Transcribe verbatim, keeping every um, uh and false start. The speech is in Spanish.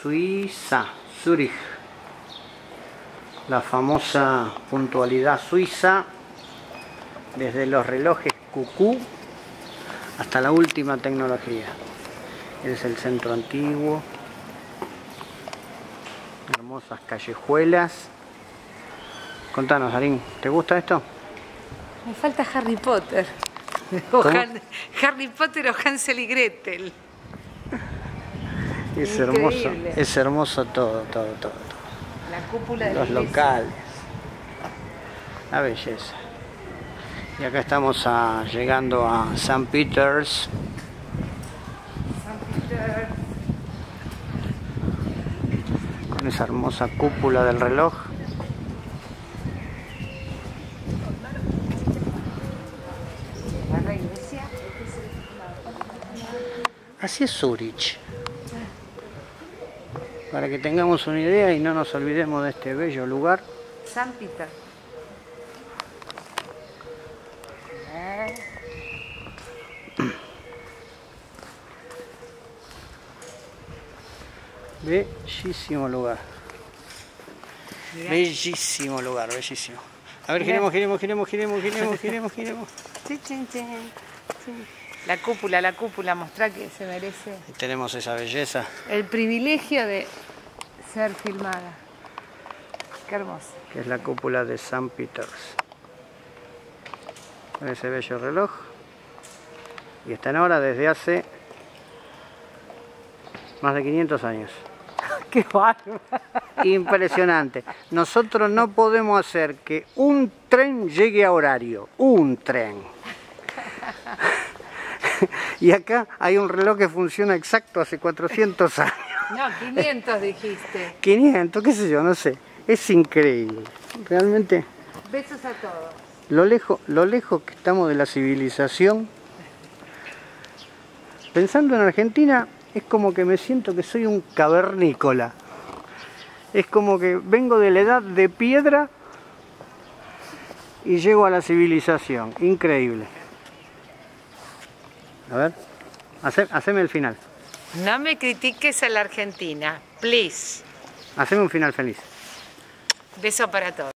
Suiza, Zurich. La famosa puntualidad suiza, desde los relojes cucú hasta la última tecnología. Este es el centro antiguo. Hermosas callejuelas. Contanos, Darín, ¿te gusta esto? Me falta Harry Potter. O Han, Harry Potter o Hansel y Gretel. Es hermoso, es hermoso todo, todo, todo, todo. La cúpula de los la locales. La belleza. Y acá estamos a, llegando a Saint Peter's. Saint Peter. Con esa hermosa cúpula del reloj. La iglesia. Así es Zurich. Para que tengamos una idea y no nos olvidemos de este bello lugar. Saint Peter. Bellísimo lugar. Mirá. Bellísimo lugar, bellísimo. A ver, giremos, giremos, giremos, giremos, giremos, giremos, giremos. La cúpula, la cúpula, mostrá que se merece. Y tenemos esa belleza. El privilegio de ser filmada. Qué hermoso. Que es la cúpula de Saint Peter's. Con ese bello reloj. Y están ahora desde hace más de quinientos años. Qué bárbaro. Impresionante. Nosotros no podemos hacer que un tren llegue a horario. Un tren. Y acá hay un reloj que funciona exacto hace cuatrocientos años. No, quinientos dijiste. quinientos, qué sé yo, no sé. Es increíble. Realmente. Besos a todos. Lo lejos, lo lejos que estamos de la civilización. Pensando en Argentina, es como que me siento que soy un cavernícola. Es como que vengo de la edad de piedra y llego a la civilización. Increíble. A ver, hace, haceme el final. No me critiques a la Argentina, please. Haceme un final feliz. Beso para todos.